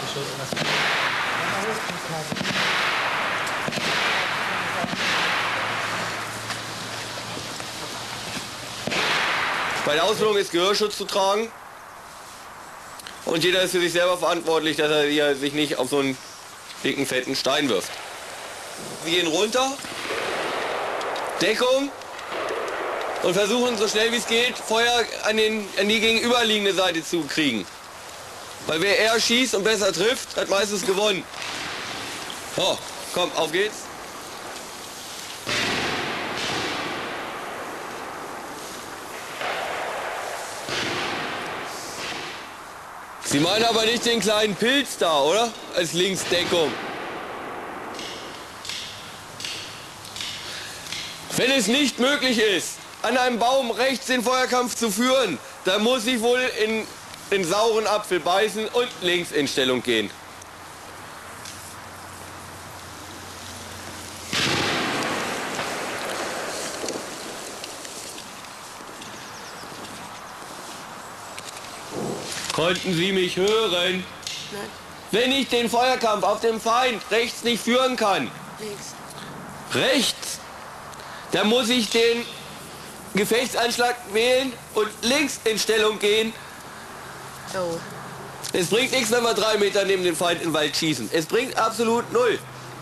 Bei der Ausbildung ist Gehörschutz zu tragen. Und jeder ist für sich selber verantwortlich, dass er sich nicht auf so einen dicken, fetten Stein wirft. Wir gehen runter, Deckung und versuchen so schnell wie es geht, Feuer an die gegenüberliegende Seite zu kriegen. Weil wer eher schießt und besser trifft, hat meistens gewonnen. So, komm, auf geht's. Sie meinen aber nicht den kleinen Pilz da, oder? Als Linksdeckung. Wenn es nicht möglich ist, an einem Baum rechts den Feuerkampf zu führen, dann muss ich wohl in den sauren Apfel beißen und links in Stellung gehen. Konnten Sie mich hören? Nein. Wenn ich den Feuerkampf auf dem Feind rechts nicht führen kann, Links. rechts, dann muss ich den Gefechtsanschlag wählen und links in Stellung gehen. Oh. Es bringt nichts, wenn wir 3 Meter neben dem Feind im Wald schießen. Es bringt absolut null.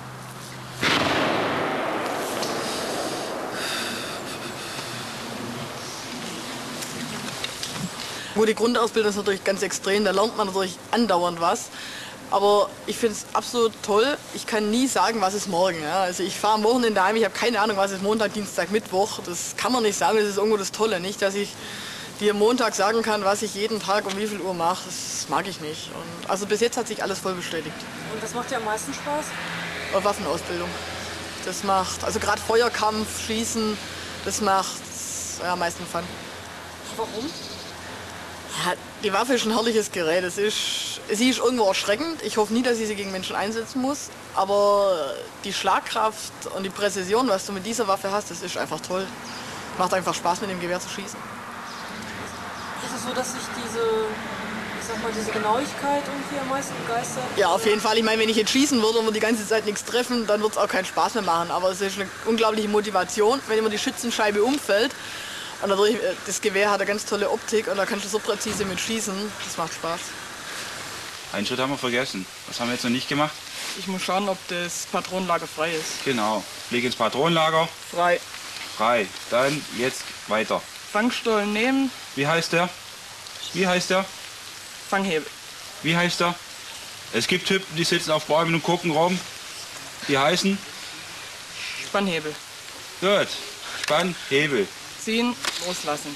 Gut, die Grundausbildung ist natürlich ganz extrem, da lernt man natürlich andauernd was. Aber ich finde es absolut toll. Ich kann nie sagen, was ist morgen. Ja? Also ich fahre am Wochenende heim, ich habe keine Ahnung, was ist Montag, Dienstag, Mittwoch. Das kann man nicht sagen, das ist irgendwo das Tolle. Nicht, dass ich dir Montag sagen kann, was ich jeden Tag um wie viel Uhr mache. Das mag ich nicht. Und also bis jetzt hat sich alles voll bestätigt. Und was macht dir am meisten Spaß? Waffenausbildung. Das macht, also gerade Feuerkampf, Schießen, das macht am meisten Fun. Warum? Ja, die Waffe ist ein herrliches Gerät. Sie ist irgendwo erschreckend. Ich hoffe nie, dass ich sie gegen Menschen einsetzen muss. Aber die Schlagkraft und die Präzision, was du mit dieser Waffe hast, das ist einfach toll. Macht einfach Spaß, mit dem Gewehr zu schießen. Ist es so, dass sich diese Genauigkeit irgendwie am meisten begeistert? Ja, auf jeden Fall. Ich meine, wenn ich jetzt schießen würde und wir die ganze Zeit nichts treffen, dann wird es auch keinen Spaß mehr machen. Aber es ist eine unglaubliche Motivation, wenn immer die Schützenscheibe umfällt. Und dadurch, das Gewehr hat eine ganz tolle Optik und da kannst du so präzise mit schießen. Das macht Spaß. Einen Schritt haben wir vergessen. Was haben wir jetzt noch nicht gemacht? Ich muss schauen, ob das Patronenlager frei ist. Genau. Leg ins Patronenlager. Frei. Frei. Dann jetzt weiter. Fangstollen nehmen. Wie heißt der? Wie heißt der? Fanghebel. Wie heißt der? Es gibt Typen, die sitzen auf Bäumen und gucken rum. Die heißen? Spannhebel. Gut. Spannhebel. Ziehen, loslassen.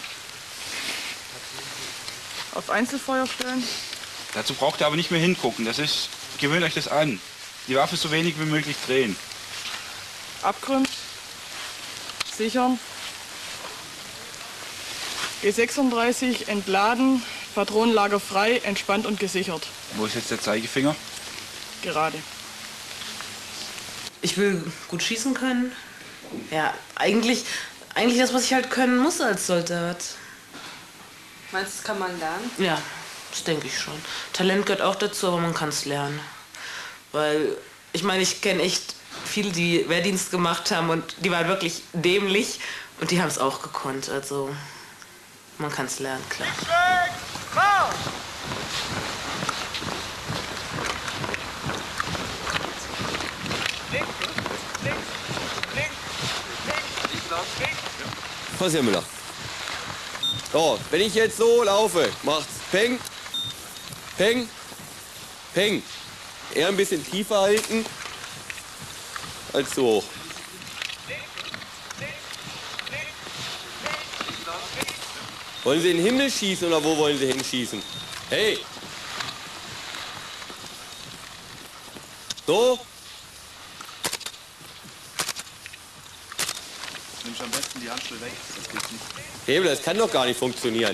Auf Einzelfeuer stellen. Dazu braucht ihr aber nicht mehr hingucken. Gewöhnt euch das an. Die Waffe so wenig wie möglich drehen. Abgrund. Sichern. G36 entladen. Patronenlager frei, entspannt und gesichert. Wo ist jetzt der Zeigefinger? Gerade. Ich will gut schießen können. Ja, eigentlich das, was ich halt können muss als Soldat. Meinst du, das kann man lernen? Ja, das denke ich schon. Talent gehört auch dazu, aber man kann es lernen. Weil, ich meine, ich kenne echt viele, die Wehrdienst gemacht haben und die waren wirklich dämlich und die haben es auch gekonnt. Also, man kann es lernen, klar. Was, Herr Müller? So, wenn ich jetzt so laufe, macht's Peng, Peng, Peng. Eher ein bisschen tiefer halten als so hoch. Wollen Sie in den Himmel schießen oder wo wollen Sie hinschießen? Hey! So? Nimmst am besten die Handschuhe weg. Das geht nicht. Hebel, das kann doch gar nicht funktionieren.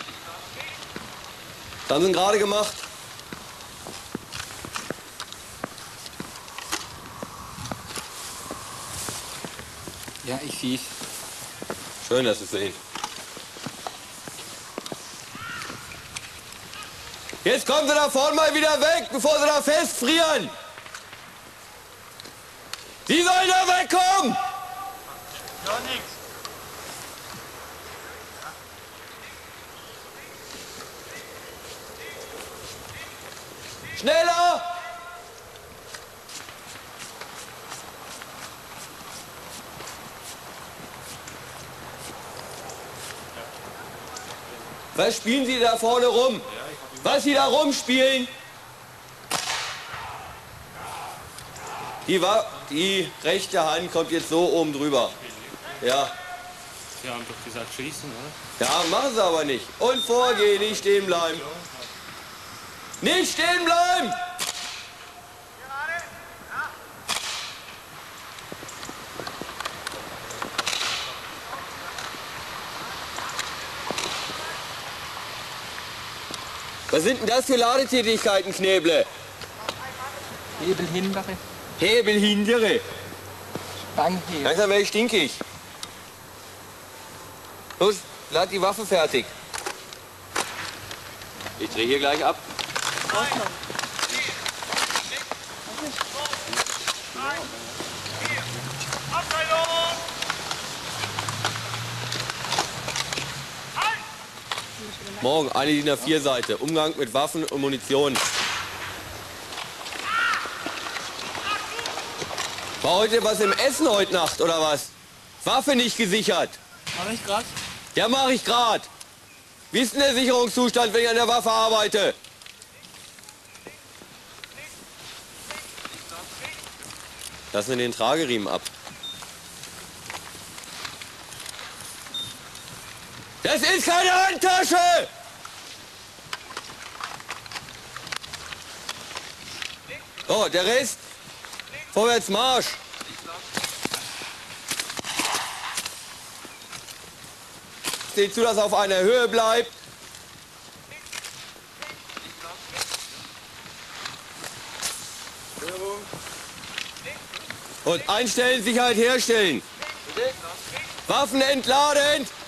Dann sind gerade gemacht. Ja, ich sehe es. Schön, dass Sie es sehen. Jetzt kommen Sie da vorne mal wieder weg, bevor Sie da festfrieren. Sie sollen da wegkommen! Ja, nix. Schneller! Was spielen Sie da vorne rum? Was Sie da rumspielen? Die rechte Hand kommt jetzt so oben drüber. Ja. Sie haben doch gesagt schießen, oder? Ja, machen Sie aber nicht. Und vorgehen, nicht stehen bleiben. Nicht stehen bleiben! Was sind denn das für Ladetätigkeiten, Knäble? Hebel hintere, Hebel hintere. Banghebel. Langsam werde ich stinkig. Los, lad die Waffe fertig. Ich drehe hier gleich ab. Morgen eine DIN A4-Seite. Umgang mit Waffen und Munition. War heute was im Essen heute Nacht, oder was? Waffe nicht gesichert. Mach ich grad? Ja, mache ich grad. Wie ist denn der Sicherungszustand, wenn ich an der Waffe arbeite? Lassen wir den Trageriemen ab. Das ist keine Handtasche! Oh, der Rest. Vorwärts Marsch. Seht zu, dass er auf einer Höhe bleibt. Und einstellen, Sicherheit herstellen. Waffen entladen.